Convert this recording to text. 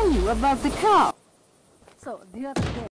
tell you about the cow. So the other day,